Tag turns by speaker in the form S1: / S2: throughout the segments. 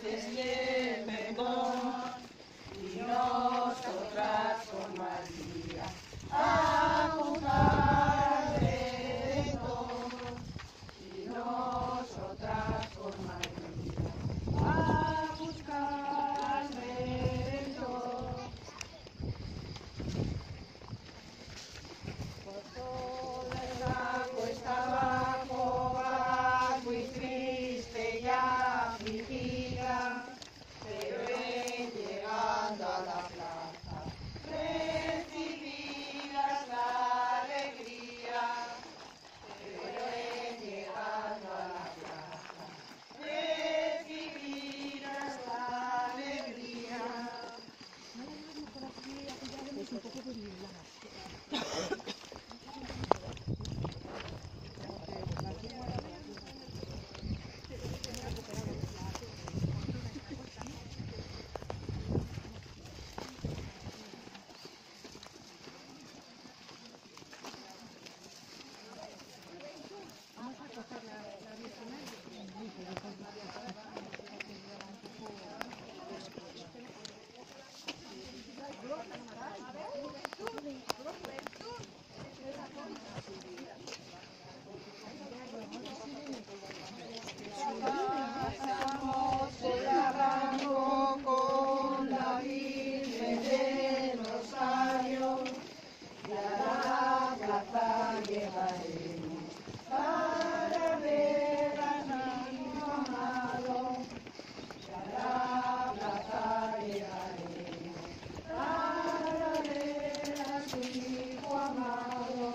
S1: este perdón, y nosotras con María a buscar al Redentor, y nosotras con María a buscar al Redentor. Por toda la cuesta abajo vas muy triste y afligida, pero en llegando a la plaza recibirás la alegría, pero en llegando a la plaza recibirás la alegría. Pasamos el barranco con la Virgen del Rosario y a la plaza llegaremos para ver a mi amado. Y a la plaza llegaremos para ver a su hijo amado.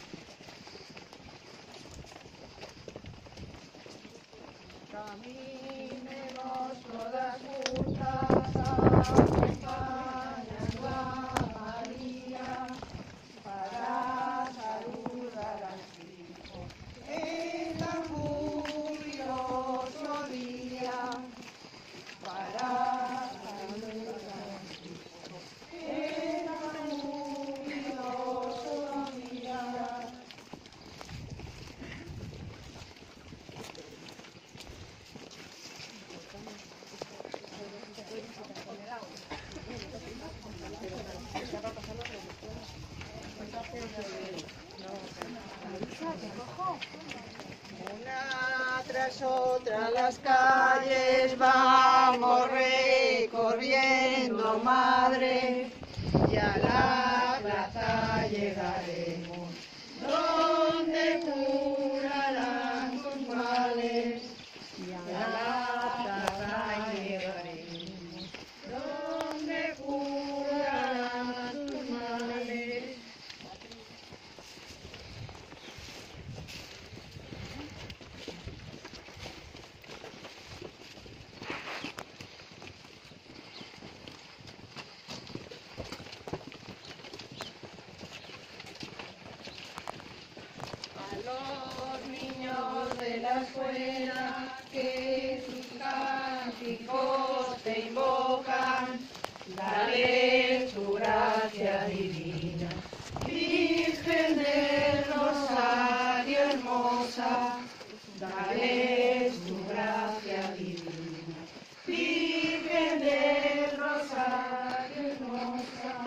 S1: Caminemos todas juntas acompañando a María para saludar al Hijo en tan jubiloso día, para saludar al Hijo en tan jubiloso día. Una tras otra las calles vamos recorriendo, madre, y a la plaza llegaremos, donde curarán tus males, y a la plaza llegaremos, donde curarán tus males. Los niños de la escuela que sus cánticos te invocan, dale tu gracia divina. Virgen del Rosario hermosa, dale tu gracia divina. Virgen del Rosario hermosa.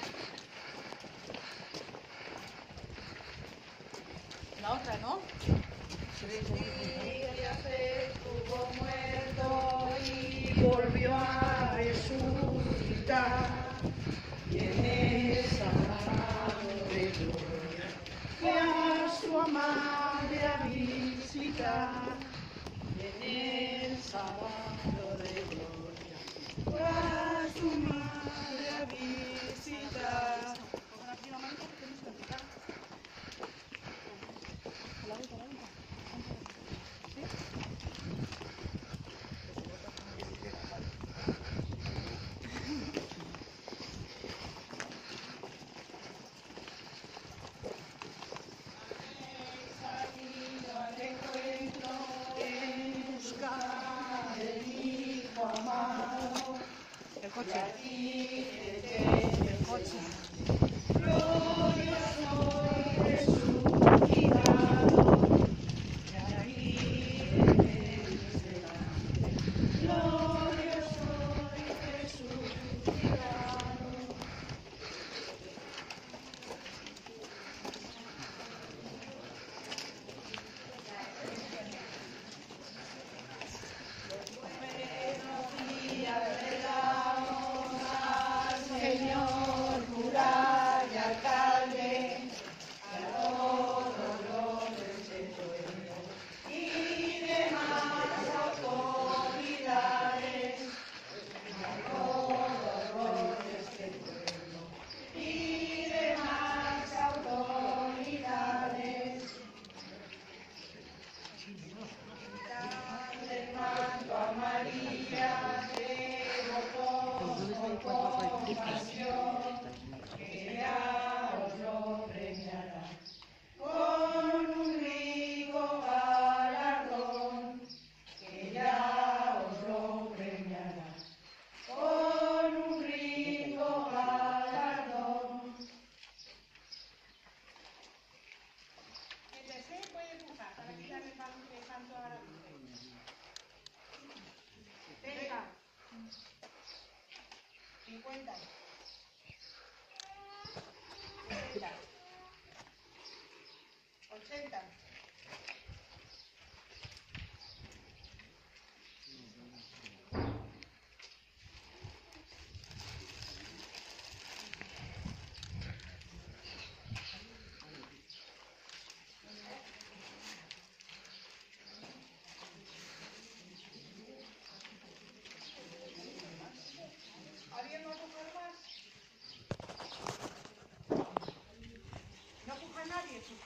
S1: La otra, ¿no? 3 días estuvo muerto y volvió a resucitar, y en el sábado de gloria fue a su madre a visitar, y en el sábado de gloria fue a su madre a visitar.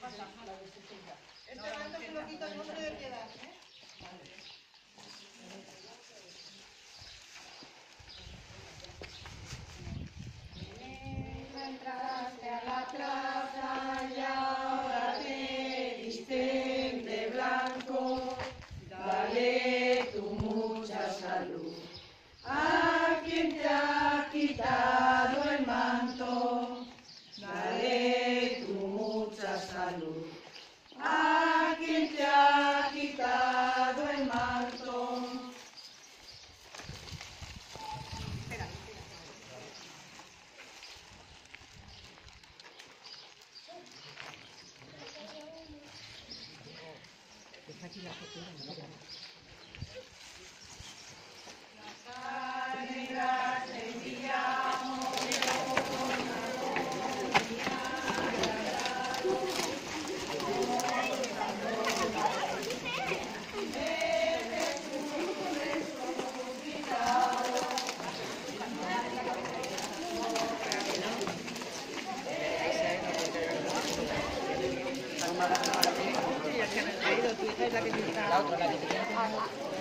S1: Este manto se lo quito, no se debe quedar, ¿eh? Entraste a la plaza y ahora te visten de blanco, dale tu mucha salud. A quien te ha quitado el manto, dale tu mucha salud. A quien te ha quitado el manto.
S2: La otra, la que te